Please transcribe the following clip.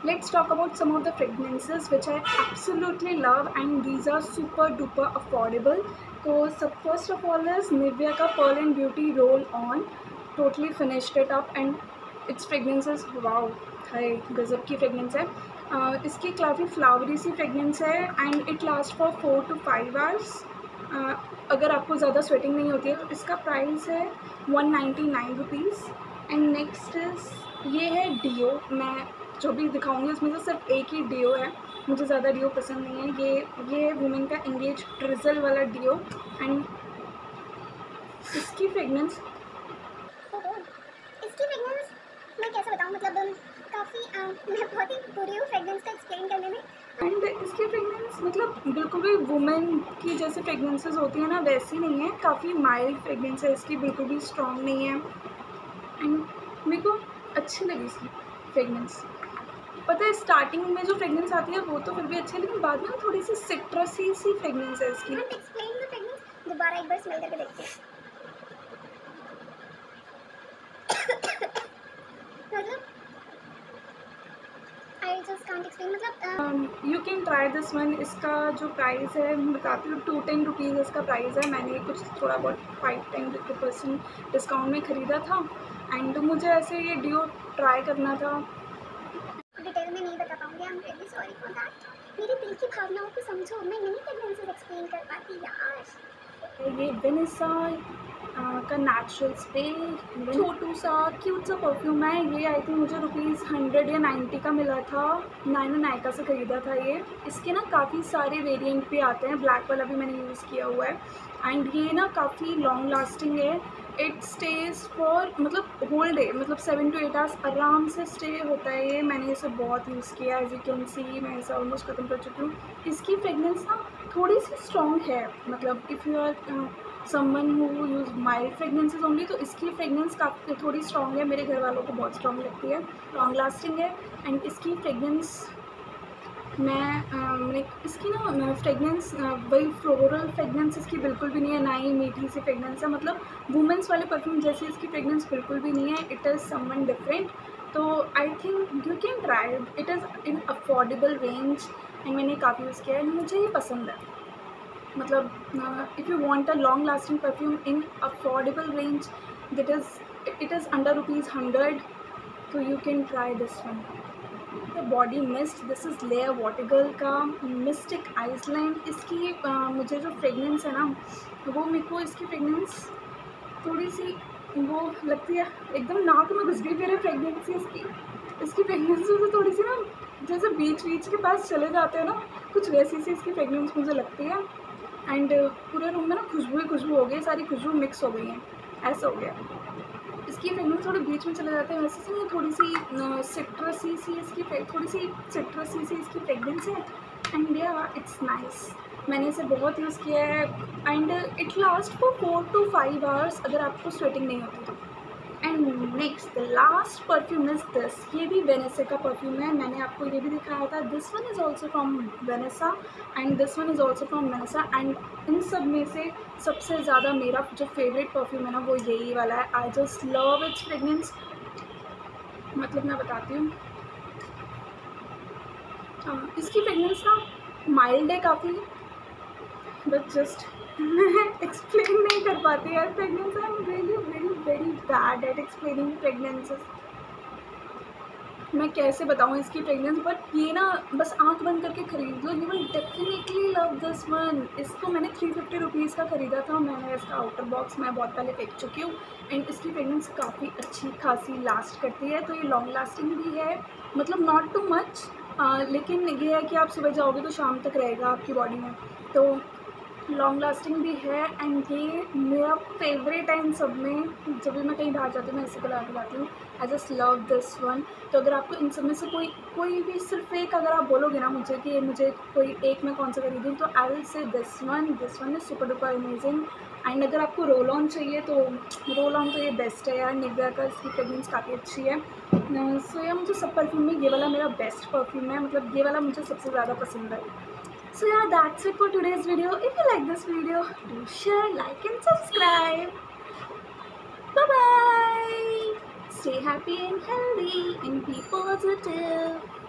let's talk about some of the fragrances which I absolutely love and these are super duper affordable. So first of all is Nivea का Pearl and Beauty Roll On. Totally finished it up and its fragrances wow है गज़ब की fragrance है. इसकी काफ़ी flowery सी fragrance है and it last for 4 to 5 hours. अगर आपको ज़्यादा स्वेटिंग नहीं होती है तो इसका प्राइस है 199 रुपीज़. एंड नेक्स्ट इज़ ये है डियो. मैं जो भी दिखाऊंगी उसमें से सिर्फ एक ही डियो है, मुझे ज़्यादा डियो पसंद नहीं है. ये वुमेन का एंगेज ट्रिजल वाला डियो एंड इसकी फ्रेगनेंस मैं कैसे बताऊँ, मतलब काफ़ी मैं बहुत ही बुरी हूँ फ्रेगनेंस का एक्सप्लेन करने में. एंड इसकी फ्रेगनेंस मतलब बिल्कुल भी वुमेन की जैसे फ्रेगनेंसेस होती है ना वैसी नहीं है. काफ़ी माइल्ड फ्रेगनेंस है इसकी, बिल्कुल भी स्ट्रॉन्ग नहीं है एंड मेरे को अच्छी लगी इसकी फ्रेगनेंस. पता है स्टार्टिंग में जो फ्रेगनेंस आती है वो तो फिर भी अच्छी है लेकिन बाद में थोड़ी सी सिट्रसी सी फ्रेगनेंस है इसकी. एक्सप्लेन द फ्रेगनेंस दोबारा एक बार स्मेल करके देखते हैं. You can try this one. इसका जो प्राइस है मैं बताती हूँ 210 रुपीज़ इसका प्राइस है. मैंने कुछ थोड़ा बहुत 5-10% डिस्काउंट में ख़रीदा था एंड मुझे ऐसे ये डियो ट्राई करना था. डिटेल में नहीं बता पाऊँगी, I am really sorry for that. मेरी दिल की भावनाओं को समझो, मैं नहीं फ्रेगनेंसेस एक्सप्लेन कर पाती यार. ये वेनेसा का नेचुरल स्प्रे छोटू सा क्यूट सा परफ्यूम है. ये आई थिंक मुझे ₹100 या 90 का मिला था. मैंने नायका से ख़रीदा था ये. इसके ना काफ़ी सारे वेरिएंट भी आते हैं, ब्लैक वाला भी मैंने यूज़ किया हुआ है एंड ये ना काफ़ी लॉन्ग लास्टिंग है. इट स्टेज़ फॉर मतलब होल डे, मतलब 7 to 8 आवर्स आराम से स्टे होता है ये. मैंने इसे बहुत यूज़ किया, एज यू कैन सी मैं इसे ऑलमोस्ट ख़त्म कर चुकी हूँ. इसकी फ्रेगनेंस ना थोड़ी सी स्ट्रॉन्ग है, मतलब if you are someone who use mild fragrances only तो इसकी फ्रेगनेंस काफ़ी थोड़ी स्ट्रॉन्ग है. मेरे घर वालों को बहुत स्ट्रॉन्ग लगती है, लॉन्ग लास्टिंग है एंड इसकी फ्रेगनेंस मैं इसकी ना फ्रेगनेंस वही फ्लोरल फ्रेगनेंस इसकी बिल्कुल भी नहीं है, ना ही मीठी सी फ्रेगनेंस है. मतलब वुमेंस वाले परफ्यूम जैसी इसकी फ्रेगनेंस बिल्कुल भी नहीं है. It is someone different. तो I think you can try it is in affordable range and मैंने काफ़ी यूज़ किया है, मुझे ये पसंद है. मतलब if you want a long lasting perfume in affordable range that is it is under ₹100 तो you can try this one. Body mist, this is Layer Wottagirl का मिस्टिक आइसलैंड. इसकी मुझे जो फ्रेगनेंस है ना वो मेरे को इसकी फ्रेगनेंस थोड़ी सी वो लगती है एकदम नाक में घुस गई मेरे फ्रेगनेंस. इसकी फ्रेगनेंस तो थोड़ी सी ना जैसे बीच के पास चले जाते हैं ना कुछ वैसी सी इसकी फ्रेगनेंस मुझे लगती है एंड पूरे रूम में ना खुशबू हो गई, सारी खुशबू मिक्स हो गई हैं, ऐसा हो गया. इसकी फ्रेगनेंस थोड़े बीच में चले जाते हैं वैसे से. थोड़ी सी सिट्रसी सी इसकी थोड़ी सी सिट्रसी सी इसकी फ्रेगनेंस है एंड या इट्स नाइस. मैंने इसे बहुत यूज़ किया है and it last for 4 to 5 hours अगर आपको स्वेटिंग नहीं होती तो. And next the last perfume is this. ये भी वेनेसा का परफ्यूम है, मैंने आपको ये भी दिखाया था. This one is also from Vanesa and this one is also from Vanesa and इन सब में से सबसे ज़्यादा मेरा जो फेवरेट परफ्यूम है ना वो यही वाला है. I just love its fragrance. मतलब मैं बताती हूँ इसकी फ्रेगनेंस ना माइल्ड है काफ़ी बट जस्ट मैं एक्सप्लेन नहीं कर पाती यार fragrance. I am really very bad at explaining fragrances. मैं कैसे बताऊँ इसकी फ्रेगनेंस, बट ये ना बस आंख बंद करके ख़रीद लो. You will definitely love this one. इसको मैंने 350 रुपीज़ का ख़रीदा था. मैंने इसका आउटर बॉक्स मैं बहुत पहले फेंक चुकी हूँ एंड इसकी फ्रेगनेंस काफ़ी अच्छी खासी लास्ट करती है. तो ये लॉन्ग लास्टिंग भी है, मतलब नॉट टू मच लेकिन ये है कि आप सुबह जाओगे तो शाम तक रहेगा आपकी बॉडी में, तो लॉन्ग लास्टिंग भी है एंड ये मेरा फेवरेट है इन सब में. जब भी मैं कहीं बाहर जाती हूँ मैं इसी को ला के जाती हूँ. I just love this one. तो अगर आपको इन सब में से कोई भी सिर्फ एक अगर आप बोलोगे ना मुझे कि मुझे कोई एक मैं कौन सा खरीदूँ तो I will say this one. This one is super duper amazing. And अगर आपको रोल ऑन चाहिए तो रोल ऑन तो ये बेस्ट है यार. निविया का इसकी फ्रेगनेंस काफ़ी अच्छी है. सो यार मुझे सब परफ्यूम में ये वाला मेरा बेस्ट परफ्यूम है, मतलब ये वाला मुझे सबसे ज़्यादा पसंद है. So yeah, that's it for today's video. If you like this video, do share, like and subscribe. Bye bye. Stay happy and healthy and be positive.